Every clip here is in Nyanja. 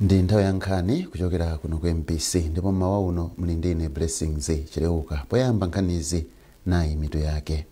Ndi nthawi ya nkhani kuchokera kuno ku MBC ndipo mmawa uno muli ndine Blessings Chileuka. Poyamba nkhanizi nayi mitu yake.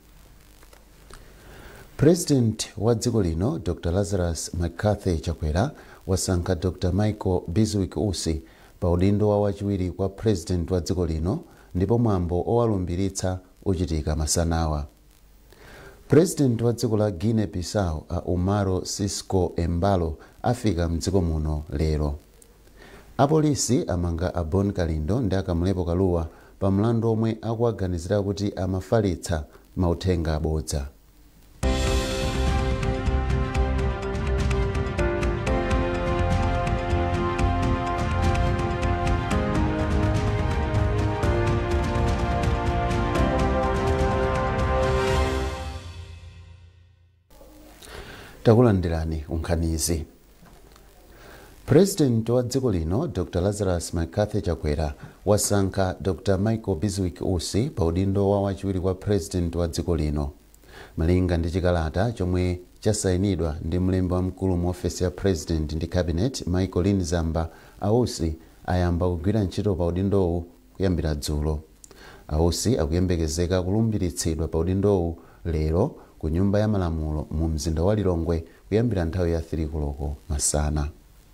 President wa dziko lino Dr. Lazarus McCarthy Chakwera wasankha Dr. Michael Biswick Usi pa udindo wa wachiwiri kwa president wa dziko lino ndipo mwambo owalumbiritsa uchitika masanawa. President wa dziko la Guinea Bissau Umaro Sissoco Embalo afika mdziko muno lero. Apolisi amanga Bon Kalindo ndi Akamulepo Kaluwa pa mlandu omwe akuwaganizira kuti amafalitsa mauthenga abodza. Takulandirani unkhanizi. President wa dziko lino Dr. Lazarus McCarthy Chakwera wasankha Dr. Michael Biswick Usi pa udindo wa wachiwiri kwa president wa dziko lino. Malinga ndi chikalata chomwe chasayinidwa ndi mlembi wamkulu mu ofesi ya president ndi cabinet Michael Linzamba, Usi ayamba kugwira ntchito pa udindowu kuyambira dzulo. Usi akuyembekezeka kulumbiritsidwa pa udindowu lero ku nyumba ya malamulo mu mzinda wa Lilongwe kuyambira nthawi ya 3 koloko masana.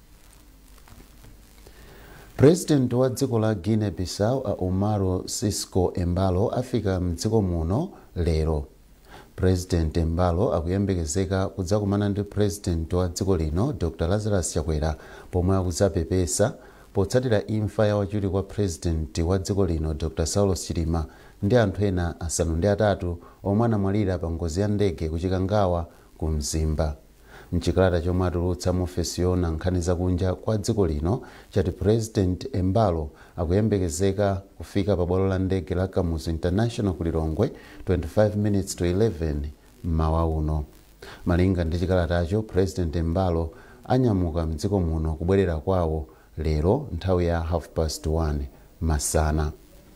President wa dziko la Guinea Bissau Umaro Sissoco Embalo afika mdziko muno lero. President Embalo akuyembekezeka kudzakumana ndi president wa dziko lino Dr. Lazarus Chakwera pomwe akudzapepesa potsatira imfa ya wachiwiri kwa president wa dziko lino Dr. Saulos Chilima ndi anthu ena asanu ndi atatu omwe anamwalira pa ngozi ya ndege kuchikangawa ku Mzimba. Mchikalata chomwe atulutsa mu ofesi yona nkhani zakunja kwa dziko lino chati President Embalo akuyembekezeka kufika pa bwalo la ndege la Kamuzu International ku Lilongwe 25 minutes to 11 mmawa uno. Malinga ndi chikalatacho, President Embalo anyamuka mdziko muno kubwerera kwawo lero nthawi ya 1:30 masana.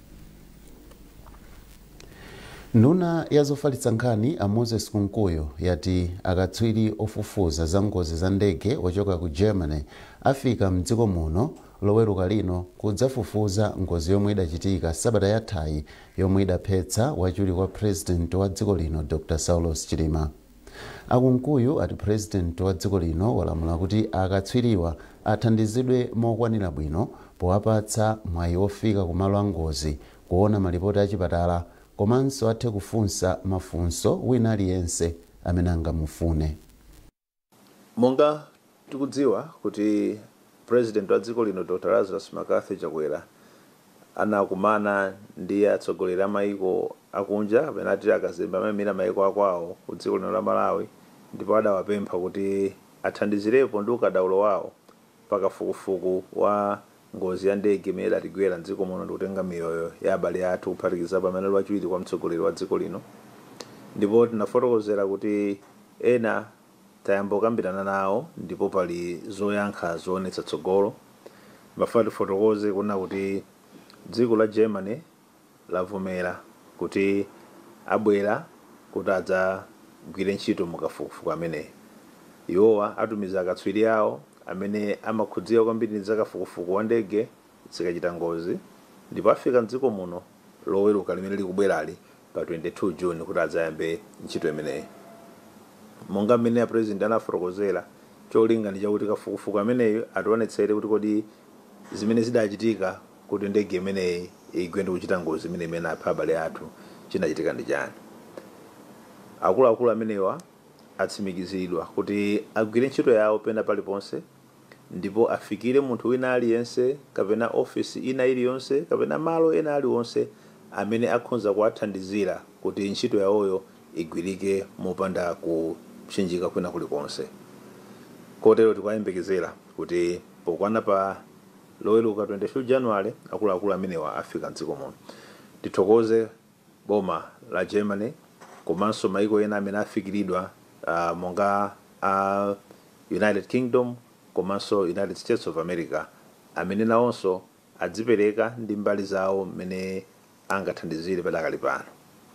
Nduna ya zofalitsa nkhani Moses Kunkuyo yati akatswiri ofufuza za ngozi za ndege wachoka ku Germany afika mdziko muno loweruka lino kudzafufuza ngozi yomwe idachitika sabata yathayi yomwe idaphetsa wachiwiri kwa president wa dziko lino Dr. Saulos Chilima. Akunkuyu ati president wa dziko lino walamula kuti akatswiriwa athandizidwe mokwanira bwino powapatsa mwayi ofika kumalo a ngozi kuona malipoti a chipatala komanso athe kufunsa mafunso wina aliyense amene angamufune. Monga tikudziwa kuti president wa dziko lino Dr. Lazarus McCarthy Chakwera anakumana ndi atsogoleri a mayiko akunja kapena ati akazembe amene mayiko akwawo ku dziko lino la Malawi ndipo adawapempha kuti athandizirepo ndi ukadaulo wawo pakafukufuku wa ngozi ya ndege imene idatigwera mdziko muno ndi kutenga miyoyo ya abale athu kuphatikiza pamene wachiwiri kwa mtsogoleri wa dziko lino. Ndipo tinafotokozera kuti ena tayamba kukambirana nawo ndipo pali zoyankha zoonetsa tsogolo. Mafati fotokoze kuna kuti dziko la Germany lavomera kuti abwera kuti adzagwire ntchito mukafukufuku amene. Iwowa atumiza akatswiri awo amene amakhudziwa kwambiri ndi zakafukufuku wa ndege zikachita ngozi ndipo afika mdziko muno loweruka limene likubwerali pa 22 June kuti adzayambe ntchito imeneyi. Monga mmene ya president anafotokozera, cholinga ndi chakuti kafukufuku ameneyo ationetsere kuti kodi zimene zidachitika kuti ndege imeneyi igwende kuchita ngozi imene apha abale athu chinachitika ndi chani. Akuluakulu amenewa atsimikiziridwa kuti agwire ntchito yawo pena paliponse ndipo afikire munthu wina aliyense kapena ofisi ina iliyonse kapena malo ena aliwonse amene akhonza kuwathandizira kuti ntchito yawoyo igwirike mopanda kuchinjika kwina kulikonse. Kotero tikuyembekezera kuti pokwana pa loweruka 22 January akuluakulu amenewa afika mdziko muno. Tithokoze boma la Germany komanso mayiko ena amene afikiridwa monga United Kingdom komanso United States of America amene nawonso adzipereka ndi mbali zawo mmene angathandizire padakali pano.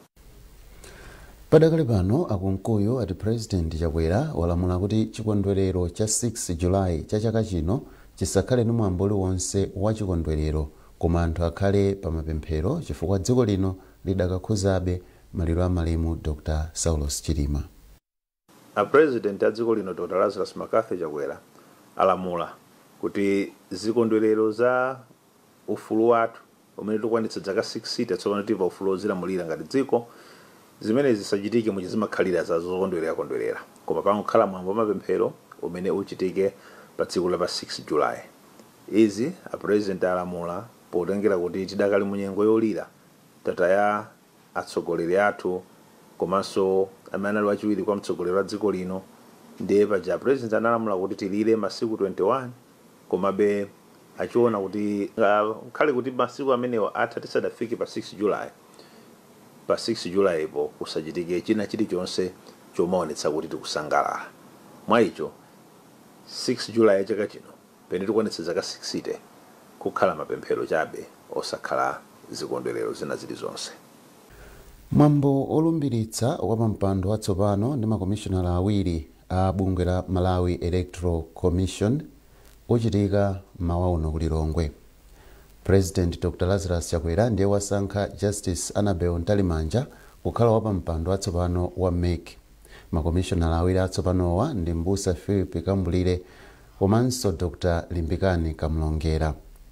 Padakali pano Akunkuyu ati President Chakwera walamula kuti chikondwerero cha 6 July cha chaka chino chisakhale ndi mwambo uliwonse wa chikondwerero koma anthu akhale pa mapemphero chifukwa dziko lino lidakakhuzabe maliro a malemu Dr. Saulos Chilima. President a dziko lino Dr. Lazarus Makathi Chakwera alamula kuti zikondwerero za ufulu wathu umene tikwanitsa zaka 60 tsopano tiva ufulu ozilamulira ngati dziko zimene zisachitike muchizimakhalira za zokondwerera koma pangokhala mwambo wa mapemphero umene uchitike pa tsiku la pa 6 July. Izi a president alamula potengera kuti tidakali munyengo yolira tataya atsogoleri athu komanso amene ali wachiwiri kwa mtsogoleri wa dziko lino ndiye paja president analamula kuti tilire masiku 21 komabe achiona kuti khale kuti masiku amenewo atha tisadafike pa 6 July. Pa 6 July ipo kusachitike china chilichonse chomaonetsa kuti tikusangalala. Mwa icho 6 July chaka chino pene tikwanitsa zaka 60 kukhala mapemphero chabe osakhala zikondwerero zina zilizonse. Mwambo olumbiritsa wapampando watsopano ndi makomishonala awiri a bungwe la Malawi Electoral Commission uchitika mawa uno ku Lilongwe. President Dr. Lazarus Chakwera ndiye wasankha Justice Annabel Ntalimanja kukhala wapampando watsopano wa MEC. Makomishonala awiri atsopanowa ndi Mbusa Philip Kambulire komanso Dr. Limbikani Kamlongera.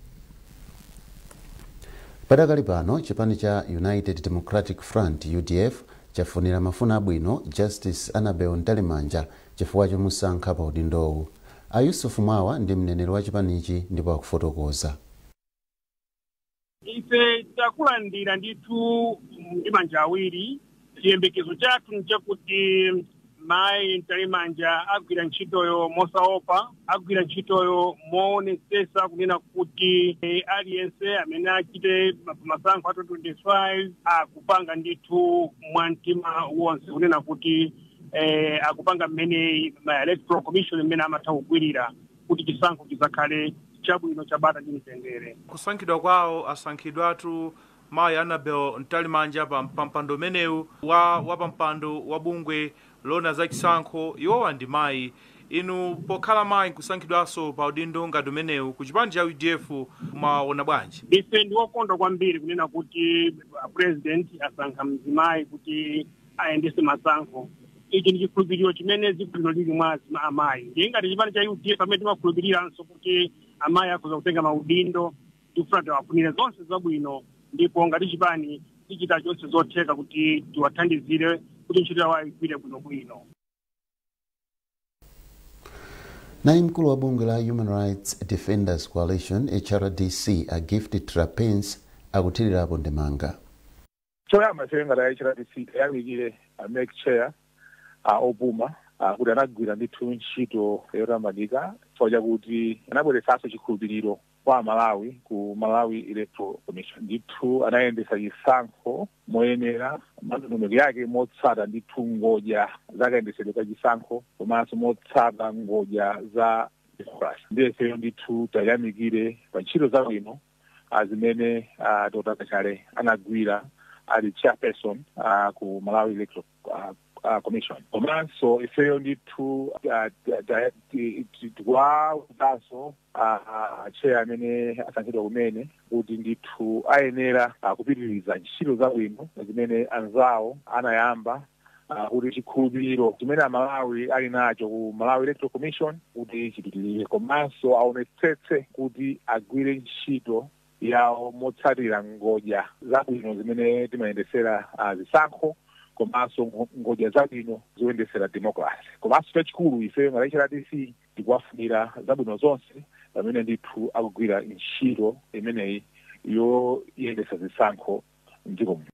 Padakali pano chipani cha United Democratic Front UDF chafunira mafuna abwino Justice Annabel Ntalimanja chifukwa chomusankha pa udindowu. Ayusufu Mwawa ndi mneneri wa chipanichi ndipo akufotokoza. Ife takulandira ndithu ndi manja awiri. Chiyembekezo chathu nchakuti Mai Ntalimanja agwira ntchitoyo mosaopa, agwira ntchitoyo moonetsetsa kunena kuti aliyense amene achite masankho a 2025 akupanga ndithu mwamtima wonse kunena kuti akupanga mmene ma Electoral Commission mmene amatha kugwirira kuti chisankho chizakhale chabwino chabata ndi mtendere. Kusankhidwa kwawo asankhidwatu Mai Annabel Ntalimanja pa mpando menewu wa pampando wa bungwe lona za chisankho iwowa ndi mayi. Inu pokhala mayi kusankhidwaso pa udindo ngati umenewu ku chipani cha UDF mwaona bwanji? Ife ndi wokondwa kwambiri kunena kuti president asankha mzimayi kuti ayendese masankho. Ichi ndi chikhulupiriro chimene zikuliro lili mwa amayi. Ndiye ngati chipani cha UDF amene timakhulupiriranso kuti amayi akhoza kutenga maudindo tikufuna tiwafunire zonse zabwino ndipo ngati chipani tichita chonse zotheka kuti tiwathandizire kuti ntchito yawo igwire bwinobwino. Naye mkulu wa bungwe la Human Rights Defenders Coalition HRDC a Gift Trapins akuthirirapo ndemanga. Choyamba senga la HRDC yamikire make chair opuma kuti anagwira ndithu ntchito yotamandika chifukwa kuti anabweretsanso chikhulupiriro kwa Malawi ku Malawi Electoral Commission. Ndithu anayendesa chisankho moyenera ndondomeko yake motsata ndithu ngodya zakayendesedwe ka chisankho komanso motsata ngodya za democracy. Ndiye ndithu tayamikire pa ntchito zabwino zimene Dr. Kachale anagwira ali chairperson ku Malawi Electoral Commission. Komanso ifeyo ndithu tikwauzanso chair amene asankhidwa kumene kuti ndithu ayenera kupitiriza ntchito zabwino zimene anzawo anayamba kuti chikhulupiriro chimene Malawi ali nacho ku Malawi Electoral Commission kuti chipitirire komanso aonetsetse kuti agwire ntchito yawo motsatira ngodya zabwino zimene timayendesera zisankho komanso ngodya zabwino zoyendesera democracy. Komanso chachikulu ife ngati HRDC tikuwafunira zabwino zonse pamene ndithu akugwira ntchito imeneyi yoyendesa zisankho m'dziko muno.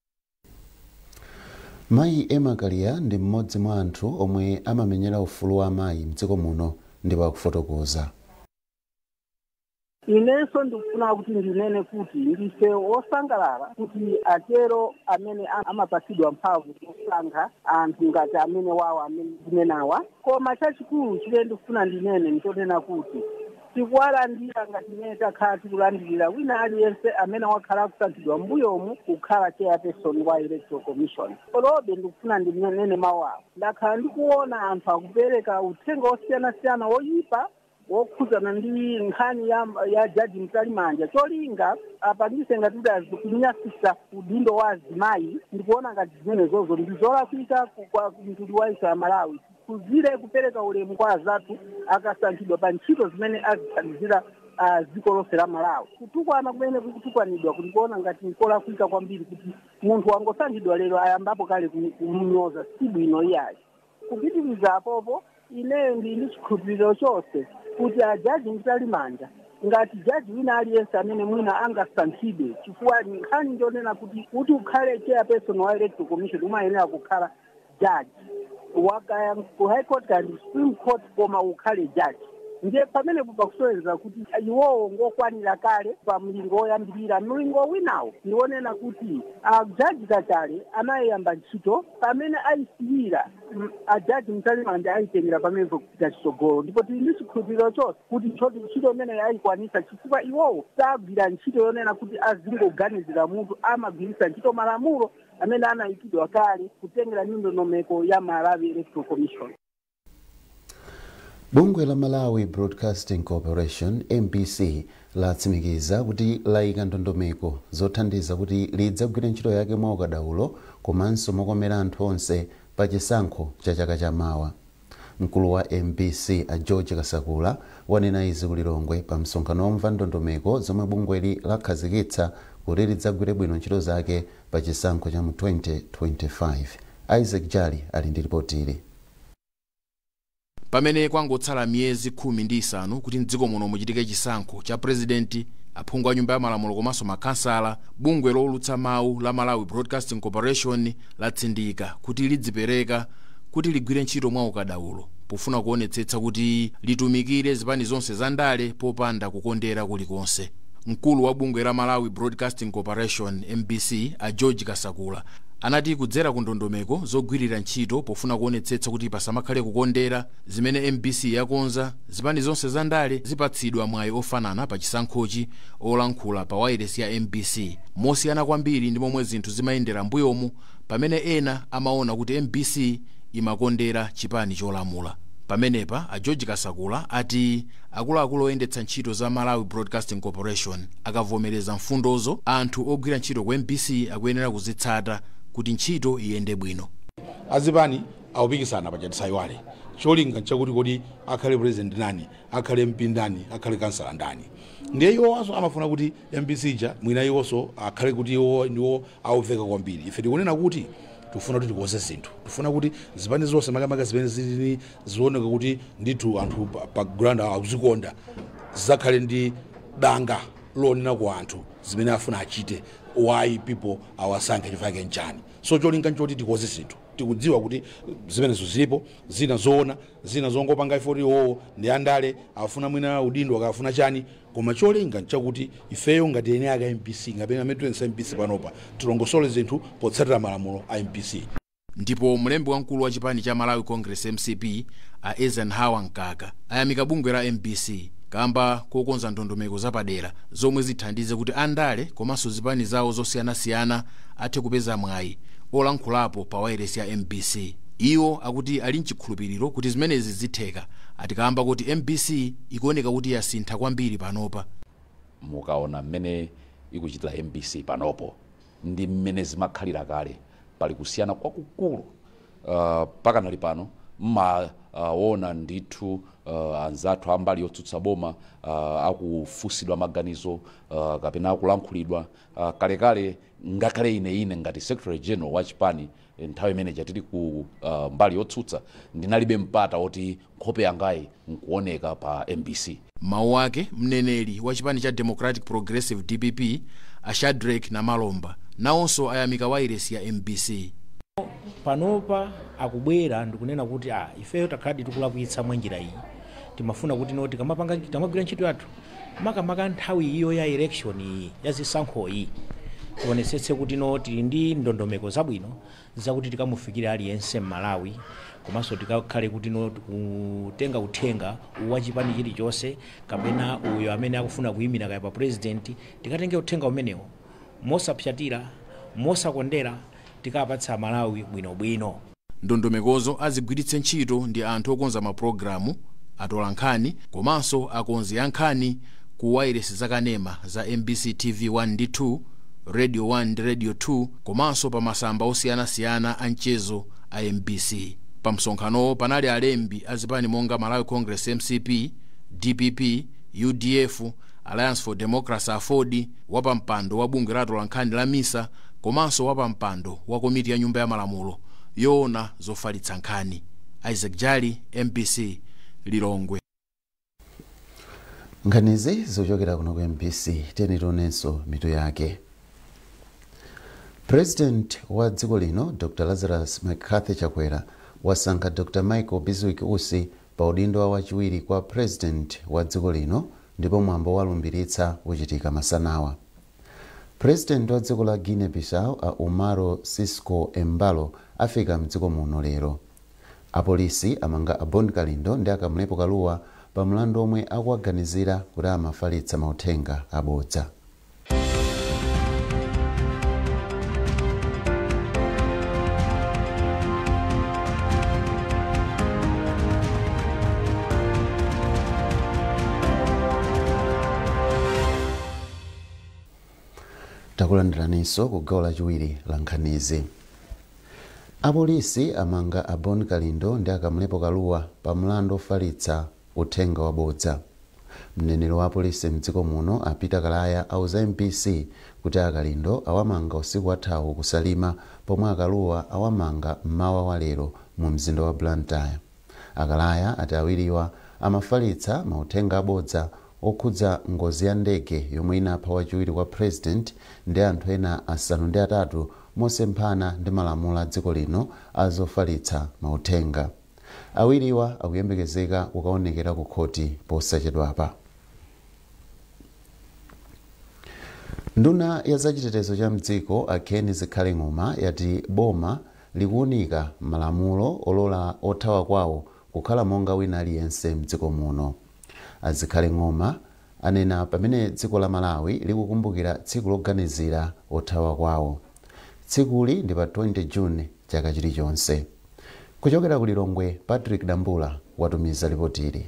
Mayi Emma Kalia ndi mmodzi mwa anthu omwe amamenyera ufulu wa amayi m'dziko muno ndipo akufotokoza. Inenso ndikufuna kuti ndinene kuti ndife osangalala kuti atero amene amapatsidwa mphamvu yosankha anthu ngati amene wawo amene tinenawa. Koma chachikulu chimene ndikufuna ndinene ndichonena kuti tikuwalandira ngati mmene takhala tikulandirira wina aliyense amene wakhala kusankhidwa m'mbuyomu kukhala chairperson wa Electoral Commission. Komabe ndikufuna ndinene mawu awo. Ndakhala ndikuona anthu akupereka uthenga osiyanasiyana oyipa wokhuzana ndi nkhani ya jaji Mtalimanja cholinga apangise ngati kuti azikunyasisa udindo wa azimayi ndikuona ngati zimenezozo ndi zolakwika kwa mtundu wa isa Malawi kuzire kupereka ulemu kwa azathu akasankhidwa pa ntchito zimene azithandizira dziko lonse la Malawi. Kutukwana kumene kutukwanidwa ndikuona ngati nkolakwika kwambiri kuti munthu wangosankhidwa lero ayambapo kale kumunyoza si bwino iyayi. Kupitiriza apopo ineyo ndi chikhulupiriro chonse kuti ajaji Mtalimanja ngati jaji wina aliyense amene mwina angasankhidwe chifukwa nkhani ndionena kuti ukhale chairperson wa electoral commission umayenera kukhala jaji wakaya ku high court kandi supreme court koma ukhale jaji ndiye pamene pakusoweza kuti iwowo ngokwanira kale pa mlingo woyambirira mlingo winawo ndionena kuti ajaji kachale anayamba ntchito pamene ayisiyira ajaji Mtalimanja ayitengera pamene kupita chitsogolo ndipo tili ndi chikhulupiriro chonse kuti ntchito imene ayikwanisa chifukwa iwowo sagwira ntchito yonena kuti azingoganizira munthu amagwiritsa ntchito malamulo amene anayikidwa kale kutengera ndondomeko ya Malawi Electoral Commission. Bungwe la Malawi Broadcasting Corporation MBC latsimikiza kuti layika ndondomeko zothandiza kuti lidzagwire ntchito yake mwaukadaulo komanso mokomera anthu onse pa chisankho cha chaka chamawa. Mkulu wa MBC a George Kasakula wanena izi kulilongwe pa msonkhano womva ndondomeko zomwe bungweli lakhazikitsa kuti lidzagwire bwino ntchito zake pa chisankho cha mu 2025. Isaac Jali ali ndi ripoti ili. Pamene kwangotsala miyezi 15 kuti mdziko muno muchitike chisankho cha president, aphungu a nyumba ya malamulo komanso makansala, bungwe lowulutsa mawu la Malawi Broadcasting Corporation latsindika kuti lidzipereka kuti ligwire ntchito mwaukadaulo pofuna kuonetsetsa kuti litumikire zipani zonse za ndale popanda kukondera kulikonse. Mkulu wa bungwe la Malawi Broadcasting Corporation MBC a George Kasakula anati kudzera ku ndondomeko zogwirira ntchito pofuna kuonetsetsa kuti pasamakhale kukondera zimene MBC yakonza, zipani zonse za ndale zipatsidwa mwayi ofanana pa chisankhochi. Olankhula pa wireless ya MBC mosiyana kwambiri ndi momwe zinthu zimayendera mbuyomu pamene ena amaona kuti MBC imakondera chipani cholamula. Pamenepa a George Kasakula ati akuluakulu oyendetsa ntchito za Malawi Broadcasting Corporation akavomereza mfundozo, anthu ogwira ntchito ku MBC akuyenera kuzitsata kuti ntchito iyende bwino. Azipani awupikisana pachatisayiwale cholinga chakuti kodi akhale president ndani, akhale MP ndani, akhale kansala ndani. Ndiye iwo aso amafuna kuti MBC ja mwina iwonso akhale kuti iwo ndiwo awuveka kwambiri. Ife tikunena kuti tufuna kuti tikoze zinthu, tufuna kuti zipani zonse makamaka zimene zili zioneka kuti ndithu anthu pa ground akuzikonda zakhale ndi danga lonena kwa anthu zimene afuna achite, why people awasankhe chifukwa nchani. So cholinga nchoti tikoze zinthu, tikudziwa kuti zimenezo zilipo, zina zoona, zina zongopanga ifoti owo ndi andale afuna mwina udindo akafuna chani, koma cholinga nchakuti ifeyo ngati ene aka MBC ngapena metwensa MBC panopa tilongosole zinthu potsatira malamulo a MBC. Ndipo mlembi wamkulu wa chipani cha Malawi Congress MCP a Eisenhower Nkaka ayamika bungwe la MBC kamba kokonza ndondomeko zapadera zomwe zithandize kuti andale komanso zipani zawo zosiyanasiyana athe kupeza mwayi. Olankhulapo pa wireless ya MBC iwo akuti ali nchikhulupiriro kuti zimenezi zitheka, atikamba kuti MBC ikuoneka kuti yasintha kwambiri panopa. Mukaona mmene ikuchitira MBC panopo ndi mmene zimakhalira kale pali kusiyana kwakukulu. Pakanali pano mmaona ndithu anzathu ambali yotsutsa boma akufusidwa maganizo kapena akulankhulidwa kalekale ngakhale ine ngati secretary general wa chipani nthawi imene jatili ku mbali yotsutsa ndinalibe mpata oti nkhope yangayi nkuoneka pa MBC. Mawu ake mneneri wa chipani cha Democratic Progressive DPP a Shadrack Namalomba nawonso ayamika wireless ya MBC. Panopa akubwera ndikunena kuti ifeyo takhadi tikulakwitsa mwenjira iyi, timafuna kuti noti kamapanga tamagwira ntchito yathu makamaka nthawi iyo ya election iyi ya zisankho iyi tionetsetse kuti noti ndi ndondomeko zabwino zakuti tikamufikira aliyense m'Malawi, komanso tikakhale kuti noti kutenga uthenga wa chipani chilichonse kapena uyo amene akufuna kuyimira kaya pa president tikatenge uthenga umenewo mosapsatira mosakondera tikapatsa Malawi bwinobwino. Ndondomekozo azigwiritse ntchito ndi anthu okonza maprogramu atola nkhani komanso akonzi ya nkhani ku wailesi zakanema za MBC TV 1 ndi 2, Radio 1 ndi Radio 2 komanso pa masamba osiyanasiyana a mchezo a MBC. Pa msonkhano panali alembi azipani monga Malawi Congress MCP, DPP, UDF, Alliance for Democracy Afodi, wapampando wa bungwe la atola nkhani la MISA komanso wapampando wa komiti ya nyumba ya malamulo yoona zofalitsa nkhani. Isaac Jali, MBC, Lilongwe. Nkhanizi zochokera kuno ku MBC tionenso mitu yake. President wa dziko lino Dr. Lazarus McCarthy Chakwera wasankha Dr. Michael Bizwiki Usi pa udindo wachiwiri kwa president wa dziko lino ndipo mwambo walumbiritsa uchitika masanawa. President wa dziko la Guinea Bissau a Umaro Sissoco Embalo afika mdziko muno lero. Apolisi amanga Abond Kalindo ndi akamlepo Kaluwa pa mlandu omwe akuwaganizira kuti amafalitsa mauthenga abodza. Takulandiraninso ku gawo lachiwiri la nkhanizi. Apolisi amanga Abond Kalindo ndi akamlepo Kaluwa pa mlandu ofalitsa uthenga wabodza. Mneneri wa apolisi mdziko muno Peter Kalaya auza MBC kuti Kalindo awamanga usiku wathawu kusalima pomwe Kaluwa awamanga mmawa wa lero mu mzinda wa Blantyre. Kalaya ati awiriwa amafalitsa mauthenga abodza okhudza ngozi ya ndege yomwe inapha wachiwiri kwa president ndi anthu ena asanu ndi atatu mosemphana ndi malamulo a dziko lino azofalitsa mauthenga. Awiriwa akuyembekezeka kukaonekera ku khoti posachedwapa. Nduna ya zachitetezo cha mdziko Ken Zikhaleng'oma yati boma likuunika malamulo olola othawa kwawo kukhala monga wina aliyense mdziko muno. Zikhaleng'oma anena pamene dziko la Malawi likukumbukira tsiku loganizira othawa kwawo. Tsikuli ndi pa 20 June chaka chilichonse. Kuchokera ku Lilongwe, Patrick Dambula watumiza ripoti ili.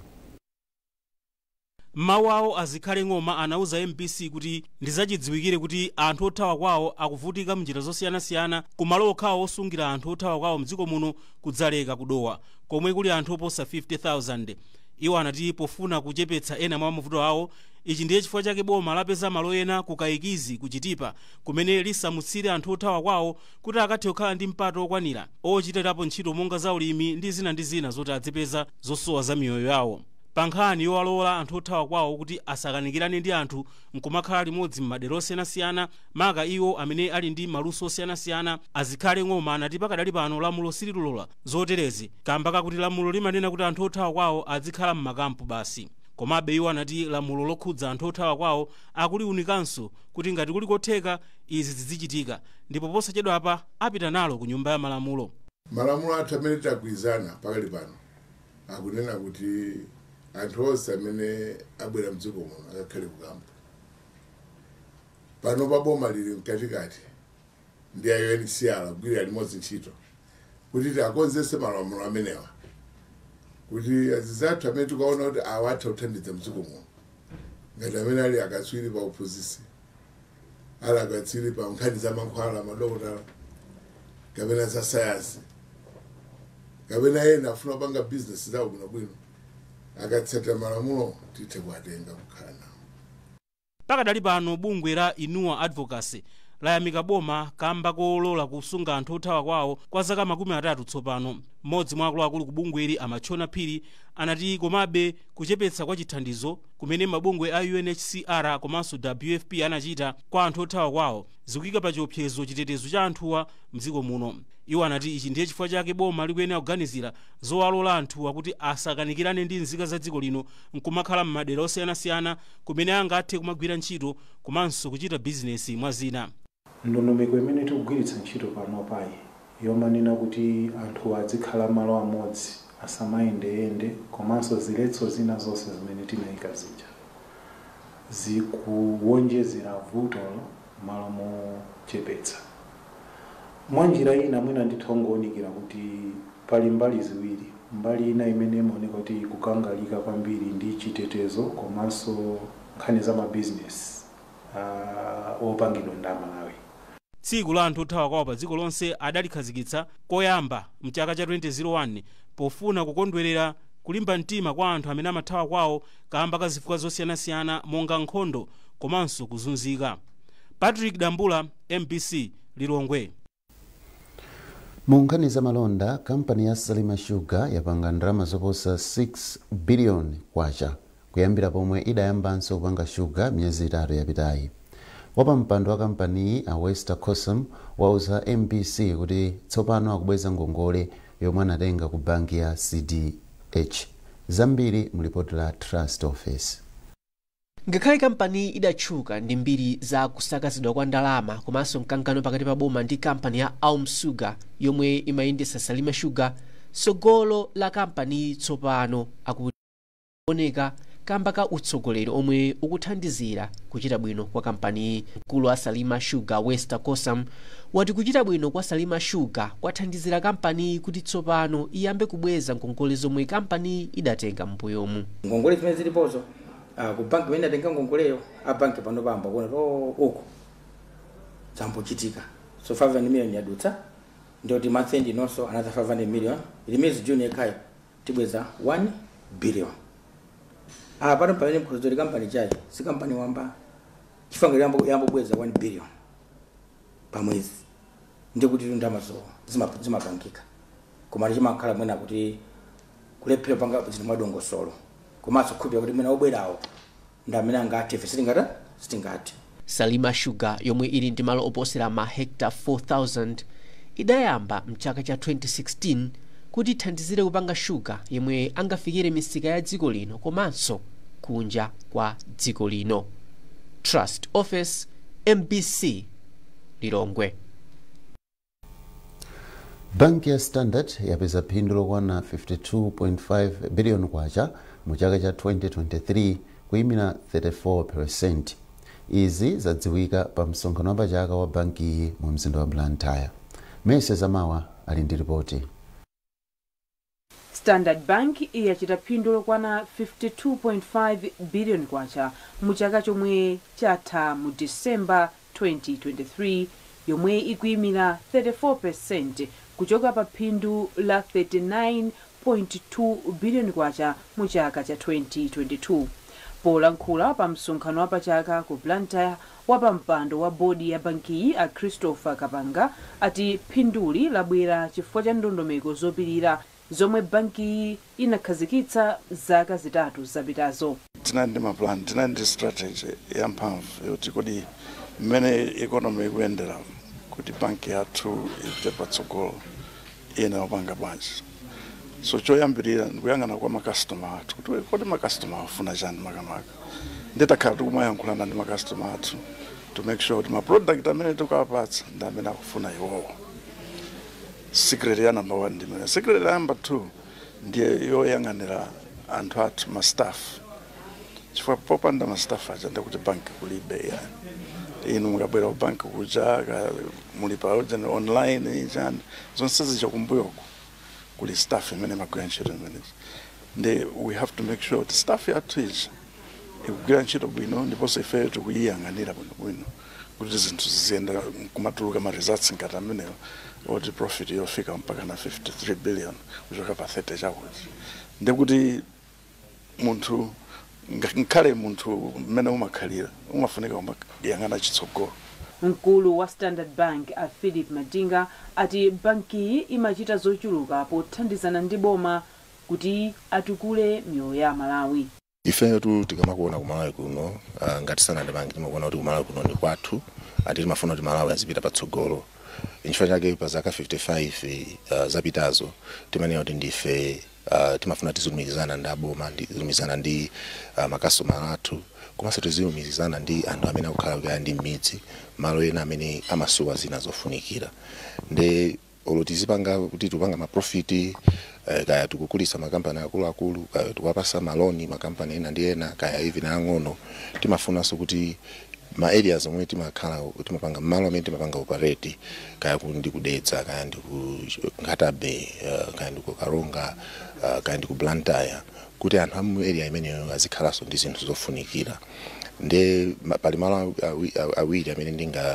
Mawu awo Zikhaleng'oma anauza MBC kuti ndizachidziwikire kuti anthu othawa kwawo akuvutika m'njira zosiyanasiyana ku malo okhawo osungira anthu othawa kwawo mdziko muno kudzaleka kudowa komwe kuli anthu oposa 50,000. Iwo anati pofuna kuchepetsa ena mwa mavuto awo, ichi ndiye chifukwa chake boma lapeza malo ena kukayikizi kuchitipa kumene lisamutsire anthu othawa kwawo kuti akathe kukhala ndi mpato okwanira ochitirapo ntchito monga za ulimi ndi zina zoti adzipeza zosowa za miyoyo yawo. Pa nkhani yowalola anthu othawa kwawo kuti asakanikirane ndi anthu nkumakhala limodzi m'madera osiyanasiyana maka iwo amene ali ndi maluso osiyanasiyana, Zikhaleng'oma anati pakadali pano lamulo sililola zoterezi kamba kakuti lamulo limanena kuti anthu othawa kwawo azikhala m'makampu basi. Komabe iwo anati lamulo lokhudza anthu othawa kwawo akuliunikanso kuti ngati kuli kotheka izi zizichitika ndipo posachedwapa apita nalo ku nyumba ya malamulo. Malamulo athu amene tagwirizana pakali pano akunena kuti anthu onse amene abwera mdziko muno akakhale kukampu. Pano pa boma lili mkatikati ndi ya UNHCR kugwirira limodzi ntchito kuti tiakonzese malamulo amenewa kuti azizathu amene tikaona kuti awatha kuthandiza mdziko muno ngati amene ali akatswiri pa uphunzitsi, ali akatswiri pa nkhani za mankhwala, madokotala, kapena za sayansi, kapena ena afuna kupanga business zawo bwinobwino, akatsata malamulo tithe kuwatenga kukhala nawo. Pakadali pano bungwe la Inua Advocacy layamika boma kamba kolola kusunga anthu othawa kwawo kwa zaka 30 tsopano. Mmodzi mwa akuluakulu ku bungweli Amachona Phiri anati komabe kuchepetsa kwa chithandizo kumene mabungwe a UNHCR komanso WFP anachita kwa anthu othawa kwawo zikuyika pa chiopsezo chitetezo cha anthuwa mdziko muno. Iwo anati ichi ndiye chifukwa chake boma likuyenera kuganizira zowalola anthuwa kuti asakanikirane ndi nzika za dziko lino nkumakhala m'madera osiyanasiyana kumene angathe kumagwira ntchito komanso kuchita bizinesi mwa zina. Ndondomeko imene tikugwiritsa ntchito pano payi yomanena kuti anthu azikhala malo amodzi asamayendeyende komanso ziletso zina zonse zimene tinayika zija zikuwonjezera vuto malo mochepetsa. Mwa njira ina mwina ndithu ngoonekera kuti pali mbali ziwiri. mbali ina imene imaoneka kuti kukangalika kwambiri ndi chitetezo komanso nkhani za mabizinesi opangidwa ndi Amalawi. tsiku la anthu othawa kwawo pa dziko lonse adalikhazikitsa koyamba mchaka cha 2001 pofuna kukondwerera kulimba mtima kwa anthu amene amathawa kwawo kamba ka zifukwa zosiyanasiyana monga nkhondo komanso kuzunzika. Patrick Dambula, MBC, Lilongwe. Mu nkhani za malonda, kampani ya Salima Sugar yapanga ndalama zoposa 6 billion kwacha kuyambira pomwe idayambanso kupanga sugar miyezi itatu yapitayi. Wapampando wa kampani a Wester Cosam wauza MBC kuti tsopano akubweza ngongole yomwe anatenga ku banki ya CDH. Zambiri mulipoti la Trust Office. Ngakhale kampani idatchuka ndi mbiri za kusakazidwa kwa ndalama komanso mkangano pakati pa boma ndi kampani ya Aum Sugar yomwe imayendetsa Salima Sugar, tsogolo la kampani tsopano akuoneka kamba ka utsogoleri omwe ukuthandizira kuchita bwino kwa kampani. Mkulu wa Salima Sugar Wester Cosam wati kuchita bwino kwa Salima Sugar kwathandizira kampani kuti tsopano iyambe kubweza ngongole zomwe kampani idatenga m'mbuyomu. Ngongole zimene zilipozo ku banki imene atenga ngongoleyo a banki pano pamba kuona uko zambochitika. So 500 million yadutsa ndoti month end inonso another 500 million ilimezi June yekhayo tibweza 1 billion. Pano pamene mkhuzori kampani chayi si kampani wamba chifangiro yambo bweza 1 billion pamwezi ndikuti ndamazo zimapangika koma chimakhala mwina kuti kulephera panga zinthu mwadongosolo komanso khupira kuti mwina obwerawo ndi amene angathe ife sitingati. Salima Sugar yomwe ili ndi malo oposera ma hectare 4000 idayamba mchaka cha 2016 kuti ithandizire kupanga sugar yemwe angafikire misika ya dziko lino komanso kunja kwa dziko lino. Trust Office, MBC, Lilongwe. Banki ya Standard yapeza phindu lokwana 52.5 billion kwacha mu chaka cha 2023 kuyimira 34%. Izi zadziwika pa msonkhano wa pachaka wa banki iyi mu mzinda wa Blantyre. Mese Zamawa ali ndi ripoti. Standard Bank iyachita phindu lokwana 52.5 billion kwacha mu chaka chomwe chatha mu December 2023 yomwe ikuyimira 34% kuchoka pa phindu la 39.2 billion kwacha mu chaka cha 2022. Polankhula pa msonkhano wa pachaka ku Blantyre wapampando wa bodi ya banki a Christopher Kapanga ati phinduli labwera chifukwa cha ndondomeko zopirira zomwe banki inakhazikitsa zaka zitatu zapitazo. Tinandi maplan, tinandi strategy ya mphamvu yoti kodi mmene economy ikuyendera kuti banki yathu ipite patsogolo ina opanga bwanji. So choyambirira ndikuyang'ana kwa makastoma athu kuti kodi makastoma afuna chani makamaka. Nditakhala tikumayankhulana ndi makastoma athu to make sure kuti ma product amene tikawapatsa ndi amene akufuna iwowo. Secret ya number 1 ndimene. Secret ya number 2 ndiye yoyang'anira anthu athu ma staff. Chifukwa popanda ma staff aja ndikuti banki kulibe ya. Inu mukabwera ku banki kuja mulipa online chani zonse zichakumbuyoko kuli staff imene magwira ntchito imene. Ndi we have to make sure that staff yathu ija ikugwira ntchito bwino ndiponso ife tikuyiyang'anira bwino kuti zinthu ziziyenda kumatuluka ma results ngati amenewo oti profit yofika mpaka na 53 billion kuchoka pa 30 chakuti. Ndikuti munthu ngakhale munthu mmene umakhalira umafunika umayang'ana chitsogolo. Mkulu wa Standard Bank a Philip Madinga ati banki imachita zochuluka pothandizana ndi boma kuti atukule miyoyo ya Malawi. Ife tikamakuona ku Malawi kuno ngati Standard Bank timakuona kuti ku Malawi kuno ndi kwathu ati timafuna kuti Malawi azipita patsogolo. Nchifukwa chake pa zaka 55 zapitazo timanena kuti ndife timafuna tizilumikizana ndi aboma tizilumikizana ndi makastoma athu komanso tizilumikizana ndi anthu amene akukhala ndi midzi malo ena amene amasowa zina zofunikira. Ndi olo tizipanga kuti tupanga maprofiti kaya tikukulisa makampani akuluakulu kaya tukwapasa maloni makampani ena ndi ena kaya even ang'ono timafunanso kuti ma areas omwe timapanga malo amene timapanga operate kaya ndi kudetsa kaya ndi ku Nkatabe kaya ndi ku Karonga kaya ndi ku Blantyre kuti anthu amu area imeneyo azikhalaso ndi zinthu zofunikira nde pali malo awiri amene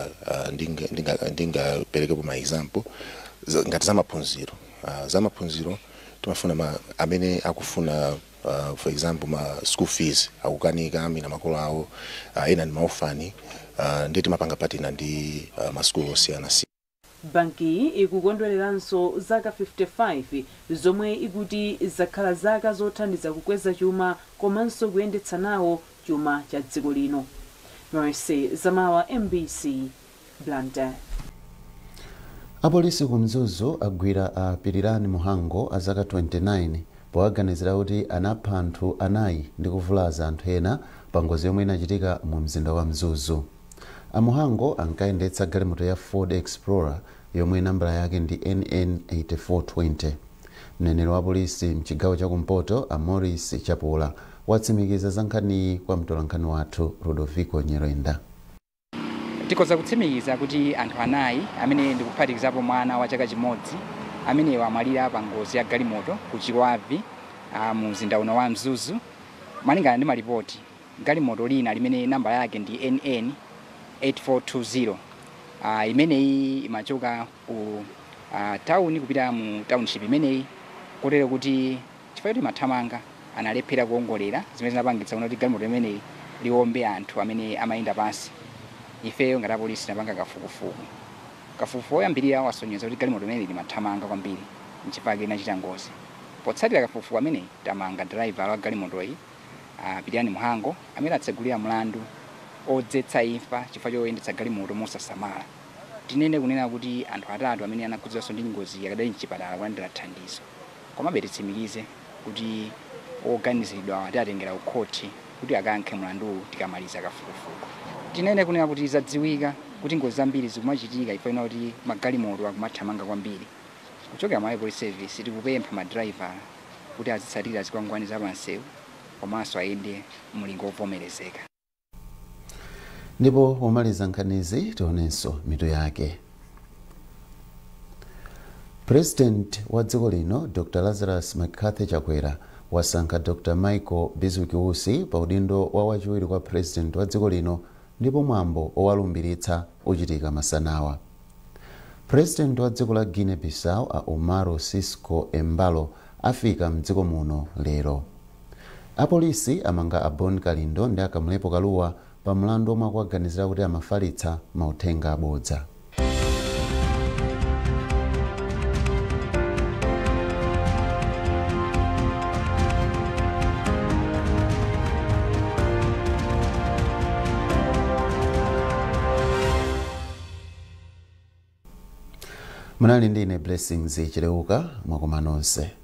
ndingaperekepo ma example ngati za maphunziro timafuna amene akufuna for example ma school fees akukanika amina makolo awo ena ndi maufani ndi timapanga patina ndi ma school osiyana. banki ikukondwereranso zaka 55 zomwe ikuti zakhala zaka zothandiza kukweza chuma komanso kuyendetsa nawo chuma cha dziko lino. Mercy Zamawa, MBC, Blantyre. Apolisi ku Mzuzu agwira a Pirirani Muhango a zaka 29 powaganizira kuti anapha anthu anayi ndi kuvulaza anthu ena pa ngozi yomwe inachitika mu mzinda wa Mzuzu. A Muhango ankayendetsa galimoto ya Ford Explorer yomwe nambala yake ndi NN8420. Mneneri wa polisi mchigawo chakumpoto a Morris Chapula watsimikiza za nkhani kwa mtolankhani wathu Rodoviko Nyerenda. Tikoza kutsimikiza kuti anthu anayi amene ndikuphatikizapo mwana wa chaka chimodzi amene wamwalira pa ngozi ya galimoto ku Chilwavi mu mzinda uno wa Mzuzu. Malingana ndi malipoti, galimoto lina limene namba yake ndi NN8420 imeneyi imachoka ku town kupita mu township imeneyi kotero kuti chifukwa kuti mathamanga analephera kuongolera zimene zinapangitsa kuti galimoto imeneyi liombe anthu amene amayenda pansi. Ifeyo ngati apolisi tinapanga kafukufuku oyambirira wasonyeza kuti galimoto imeneyi limathamanga kwambiri nchifukwa inachita ngozi. Potsatira kafukufuku amene tamanga driver wa galimoto iyi Pirirani Muhango amene atsegulira mlandu odzetsa imfa chifukwa choyendetsa galimoto mosasamala. Tinene kunena kuti anthu atatu amene anakhudzidwanso ndi ngozi yakadali mchipatala kulandira thandizo. Komabe titsimikize kuti oganiziridwa atengera ku khoti kuti akankhe mlandu tikamaliza kafukufuku. Tinene kunena kuti zadziwika kuti ngozi zambiri zikumachitika ifuna kuti magalimoto akumathamanga kwambiri. Kuchokera mu police service tikupempha madriver kuti azitsatira zikwangwani za pansewu komanso ayende mlingo wovomerezeka. Ndipo pomaliza nkhanizi tionenso mitu yake. President wa dziko lino Dr. Lazarus McCarthy Chakwera wasankha Dr. Michael Bizukiusi pa udindo wa wachiwiri kwa president wa dziko lino ndipo mwambo owalumbiritsa uchitika masanawa. President wa dziko la Guinea Bissau a Umaro Sissoco Embalo afika mdziko muno lero. Apolisi amanga a Bon Kalindo ndi Akamlepo Kaluwa pa mlandu omwe akuwaganizira kuti amafalitsa mauthenga abodza. Munali ndine Blessings Chileuka, mwakoma nonse.